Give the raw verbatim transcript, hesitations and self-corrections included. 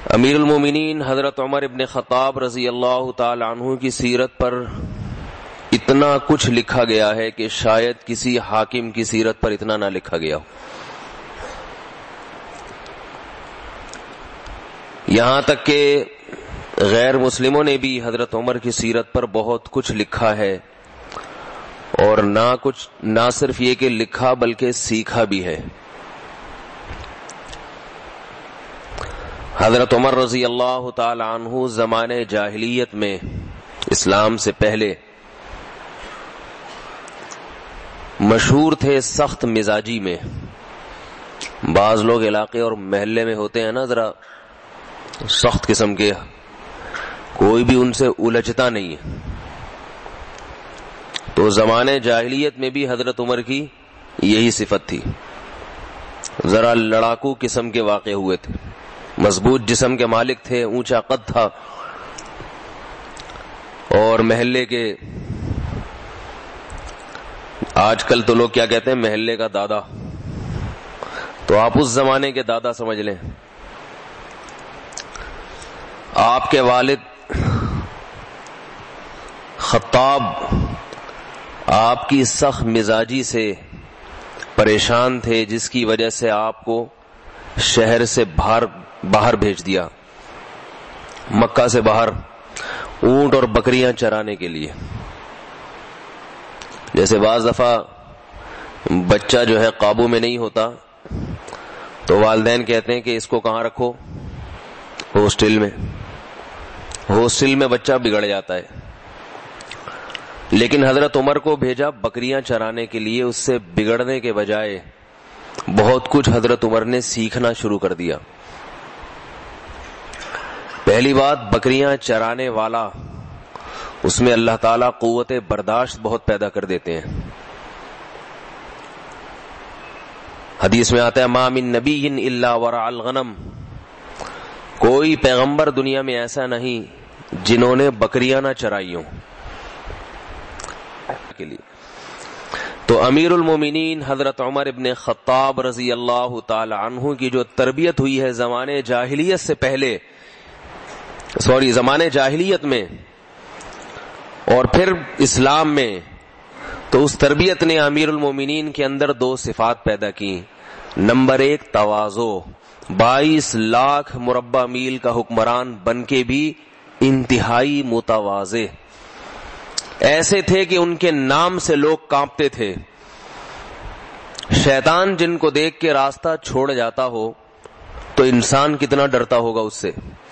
امیر المومنین حضرت عمر ابن خطاب رضی اللہ تعالی عنہ کی سیرت پر اتنا کچھ لکھا گیا ہے کہ شاید کسی حاکم کی سیرت پر اتنا نہ لکھا گیا ہو. یہاں تک کہ غیر مسلموں نے بھی حضرت عمر کی سیرت پر بہت کچھ لکھا ہے، اور نہ کچھ نہ صرف یہ کہ لکھا بلکہ سیکھا بھی ہے. حضرت عمر رضی اللہ تعالی عنہ زمانے جاہلیت میں، اسلام سے پہلے، مشہور تھے سخت مزاجی میں. بعض لوگ علاقے اور محلے میں ہوتے ہیں نا ذرا سخت قسم کے، کوئی بھی ان سے الجھتا نہیں ہے. تو زمانے جاہلیت میں بھی حضرت عمر کی یہی صفت تھی. ذرا لڑاکو قسم کے واقع ہوئے تھے، مضبوط جسم کے مالک تھے، اونچا قد تھا، اور محلے کے، آج کل تو لوگ کیا کہتے ہیں، محلے کا دادا، تو آپ اس زمانے کے دادا سمجھ لیں. آپ کے والد خطاب آپ کی سخت مزاجی سے پریشان تھے، جس کی وجہ سے آپ کو شہر سے باہر باہر بھیج دیا، مکہ سے باہر، اونٹ اور بکریاں چرانے کے لیے. جیسے بعض دفعہ بچہ جو ہے قابو میں نہیں ہوتا تو والدین کہتے ہیں کہ اس کو کہاں رکھو، ہاسٹل میں. ہاسٹل میں بچہ بگڑ جاتا ہے. لیکن حضرت عمر کو بھیجا بکریاں چرانے کے لیے، اس سے بگڑنے کے بجائے بہت کچھ حضرت عمر نے سیکھنا شروع کر دیا. پہلی بات، بکریاں چرانے والا، اس میں اللہ تعالیٰ قوت برداشت بہت پیدا کر دیتے ہیں. حدیث میں آتا ہے ما من نبی الا ورع الغنم، کوئی پیغمبر دنیا میں ایسا نہیں جنہوں نے بکریاں نہ چرائی ہوں کے لیے. تو امیر المومنین حضرت عمر ابن خطاب رضی اللہ تعالی عنہ کی جو تربیت ہوئی ہے زمانے جاہلیت سے پہلے، سوری زمانے جاہلیت میں اور پھر اسلام میں، تو اس تربیت نے امیر المومنین کے اندر دو صفات پیدا کی. نمبر ایک، تواضع. بائیس لاکھ مربع میل کا حکمران بن کے بھی انتہائی متواضع، ایسے تھے کہ ان کے نام سے لوگ کانپتے تھے. شیطان جن کو دیکھ کے راستہ چھوڑ جاتا ہو تو انسان کتنا ڈرتا ہوگا اس سے.